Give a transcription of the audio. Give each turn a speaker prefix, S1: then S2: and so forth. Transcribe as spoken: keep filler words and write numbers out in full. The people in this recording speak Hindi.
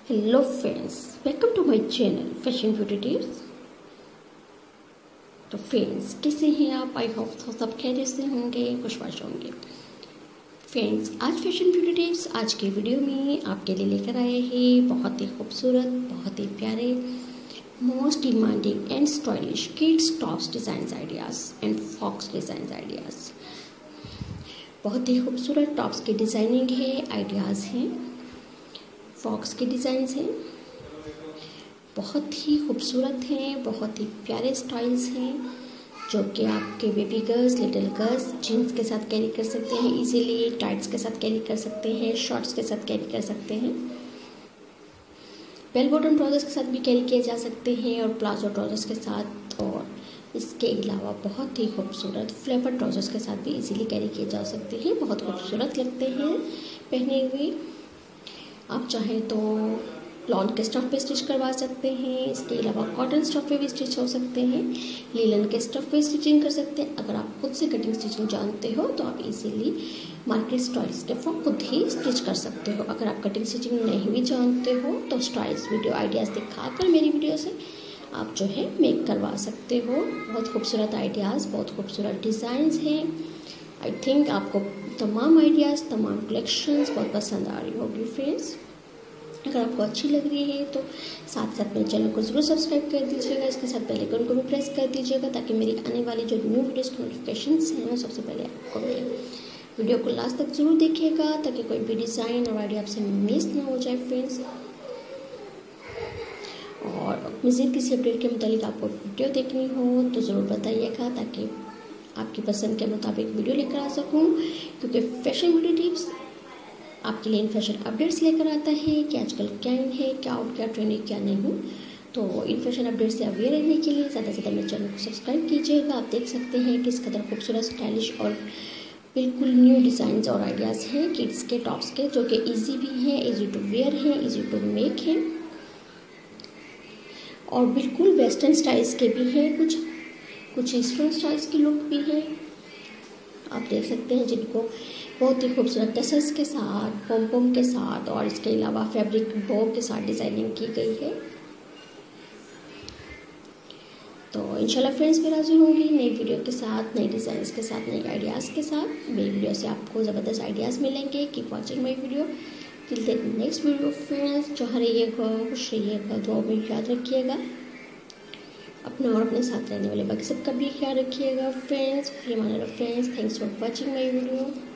S1: Hello friends, welcome to my channel fashion beauty tips. तो फ्रेंड्स, कैसे हैं आप? आई होप तो सब खैरियत से होंगे, खुशबाश होंगे। फ्रेंड्स, आज फैशन ब्यूटी टिप्स आज के वीडियो में आपके लिए लेकर आए हैं बहुत ही खूबसूरत, बहुत ही प्यारे, most demanding and stylish kids tops design ideas and frocks design ideas. बहुत ही खूबसूरत टॉप्स की डिज़ाइनिंग है, आइडियाज़ हैं, फॉक्स के डिज़ाइंस हैं, बहुत ही खूबसूरत हैं, बहुत ही प्यारे स्टाइल्स हैं जो कि आपके baby girls, little girls jeans के साथ कैरी कर सकते हैं, इजीली टाइट्स के साथ कैरी कर सकते हैं, शॉर्ट्स के साथ कैरी कर सकते हैं, बेल बॉटम ट्राउजर्स के साथ भी कैरी किए जा सकते हैं और प्लाजो ट्राउजर्स के साथ, और इसके अलावा बहुत ही खूबसूरत फ्लेवर ट्राउजर्स के साथ भी इजीली कैरी किए जा सकते हैं। बहुत खूबसूरत लगते हैं पहने हुए। आप चाहें तो लॉन के स्टफ़ पे स्टिच करवा सकते हैं, इसके अलावा कॉटन स्टफ़ पे भी स्टिच हो सकते हैं, लीलन के स्टफ़ पे स्टिचिंग कर सकते हैं। अगर आप खुद से कटिंग स्टिचिंग जानते हो तो आप इजीली मार्केट स्टाइल्स के फॉर्म खुद ही स्टिच कर सकते हो। अगर आप कटिंग स्टिचिंग नहीं भी जानते हो तो स्टाइल्स वीडियो आइडियाज़ दिखाकर मेरी वीडियो से आप जो है मेक करवा सकते हो। बहुत खूबसूरत आइडियाज़, बहुत खूबसूरत डिज़ाइंस हैं। आई थिंक आपको तमाम आइडियाज़, तमाम कलेक्शंस बहुत पसंद आ रही होगी फ्रेंड्स। अगर आपको अच्छी लग रही है तो साथ साथ मेरे चैनल को ज़रूर सब्सक्राइब कर दीजिएगा, इसके साथ बेल आइकन को भी प्रेस कर दीजिएगा ताकि मेरी आने वाली जो न्यू वीडियोस की नोटिफिकेशंस हैं वो सबसे पहले आपको मिले। वीडियो को लास्ट तक ज़रूर देखिएगा ताकि कोई भी डिज़ाइन और आइडिया आपसे मिस ना हो जाए फ्रेंड्स। और मज़ीद किसी अपडेट के मुताबिक आपको वीडियो देखनी हो तो ज़रूर बताइएगा ताकि आपकी पसंद के मुताबिक वीडियो लेकर आ सकूं, क्योंकि फैशन ब्यूटी टिप्स आपके लिए इन फैशन अपडेट्स लेकर आता है कि आजकल क्या इन है, क्या आउट, क्या ट्रेंड है, क्या नहीं। तो इन फैशन अपडेट्स से अवेयर रहने के लिए ज़्यादा से ज़्यादा मेरे चैनल को सब्सक्राइब कीजिएगा। आप देख सकते हैं किस कदर खूबसूरत, स्टाइलिश और बिल्कुल न्यू डिज़ाइंस और आइडियाज़ हैं किड्स के टॉप्स के, जो कि ईजी भी हैं, ईजी टू वेयर हैं, ईजी टू मेक हैं और बिल्कुल वेस्टर्न स्टाइल्स के भी हैं, कुछ कुछ ईस्टर्न स्टाइल्स की लुक भी है। आप देख सकते हैं जिनको बहुत ही खूबसूरत टसल्स के साथ, पोम पोम के साथ और इसके अलावा फैब्रिक बो के साथ डिज़ाइनिंग की गई है। तो इंशाल्लाह फ्रेंड्स फिर हाजिर होंगी नई वीडियो के साथ, नई डिज़ाइंस के साथ, नई आइडियाज़ के साथ। मेरी वीडियो से आपको ज़बरदस्त आइडियाज़ मिलेंगे। Keep watching my video till the next video friends. जो रहिएगा, खुश रहिएगा, दुआ में याद रखिएगा, अपना और अपने साथ रहने वाले बाकी सबका भी ख्याल रखिएगा friends. Friends, thanks for watching my video.